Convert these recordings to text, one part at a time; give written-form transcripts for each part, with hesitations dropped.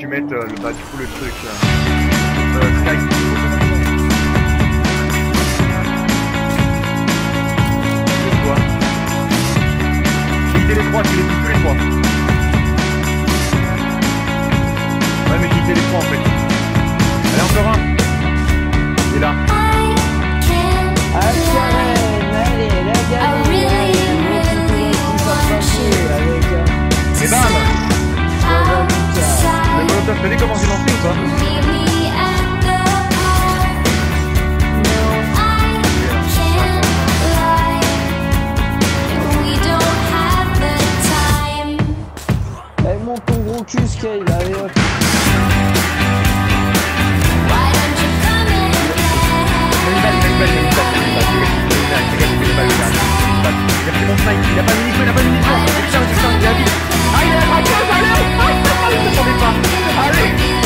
tu mettes du coup le truc Skype. J'ai les trois, tu les dis tous les trois. Ouais mais j'ai les trois en fait. Allez encore un. Il est là. Allez, la Et bam. Le molotov, t'as vu comment j'ai lancé ou pas? Elle monte ton gros cul, Scale, allez hop. Il a pas de munitions, il a pas de munitions. Putain, il a vite. Ah, il a pas de munitions, allez. Ne t'attendez pas. Allez.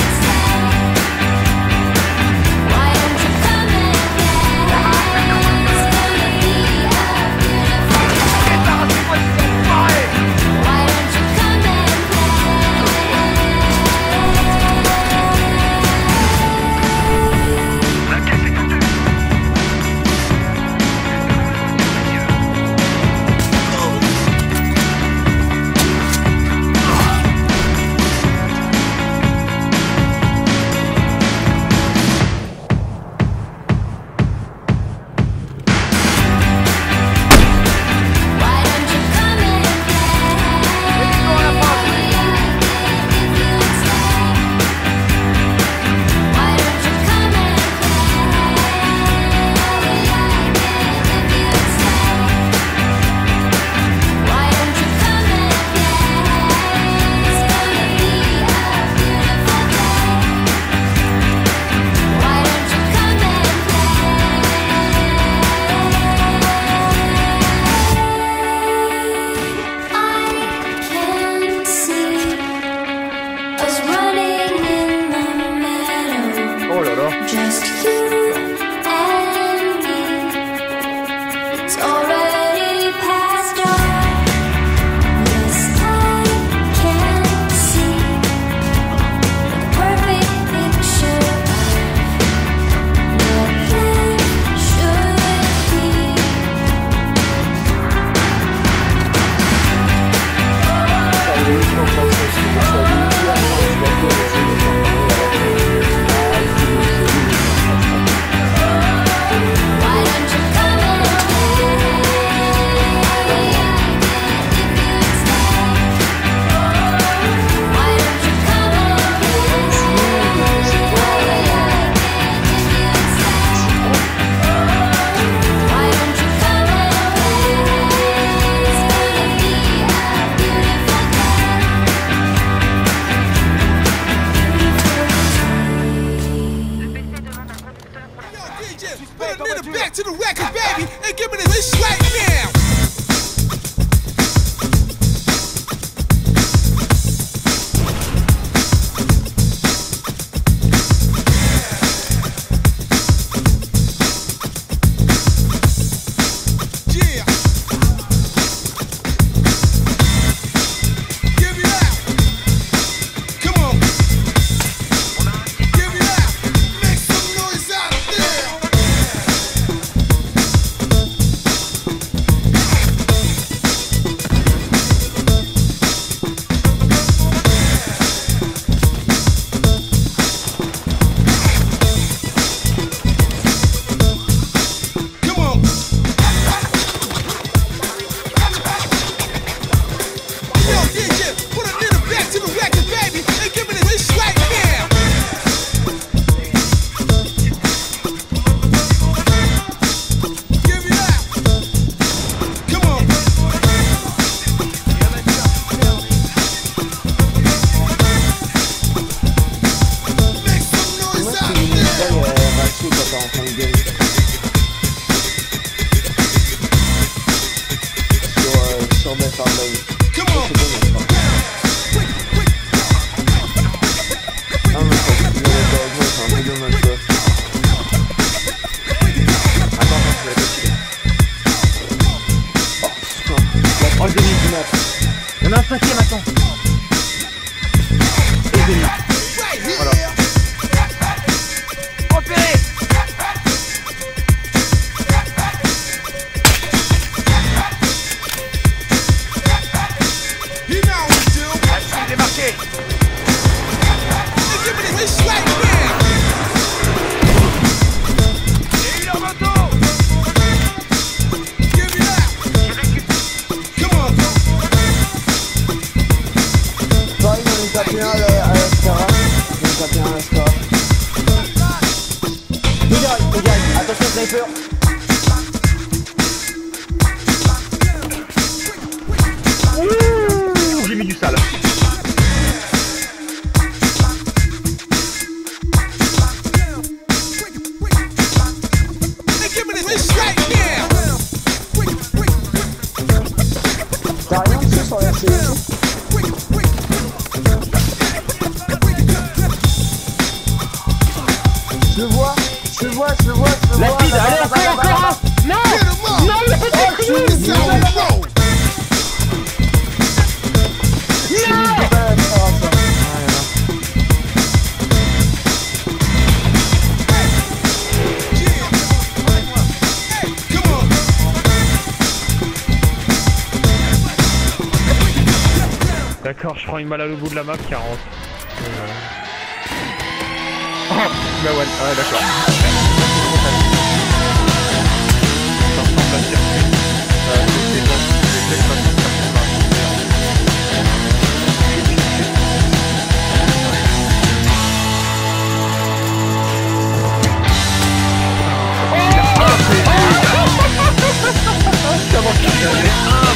To the record, baby, and give me this right now. Il y en a un cinquième, attends. Et demi. peur. Ouh, j'ai mis du sale. Hey, give me this right now. T'as rien dessus sur la RCS? Je le vois. La speed, allez, encore. Non, Get 'em up. non, il a pas de It's on the road. Come on. D'accord, je prends une balle à le bout de la map, 40. Oh, bah ouais, ah, d'accord. Ça ressemble à circuit. C'est bon, c'est exactement ça. Comment tu